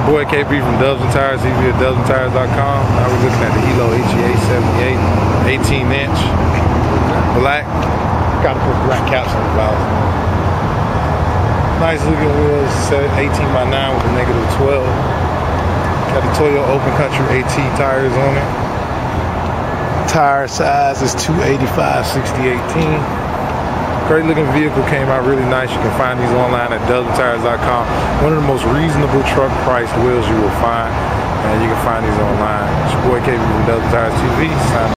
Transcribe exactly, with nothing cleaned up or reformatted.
boy K B from Dubs and Tires, T V at dubs and tires dot com. Now we're looking at the Helo H E eight seventy-eight, eighteen inch, black. Gotta put black caps on the valve. Nice looking wheels, set eighteen by nine with a negative twelve. Got the Toyo Open Country AT tires on it. Tire size is two eighty-five sixty eighteen. Great looking vehicle, came out really nice. You can find these online at dubs and tires dot com. One of the most reasonable truck priced wheels you will find, and you can find these online. It's your boy K B from Dubs and Tires T V. Sign